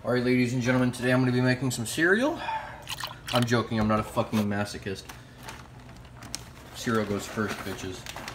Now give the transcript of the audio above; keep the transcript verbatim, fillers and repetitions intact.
Alright, ladies and gentlemen, today I'm going to be making some cereal. I'm joking, I'm not a fucking masochist. Cereal goes first, bitches.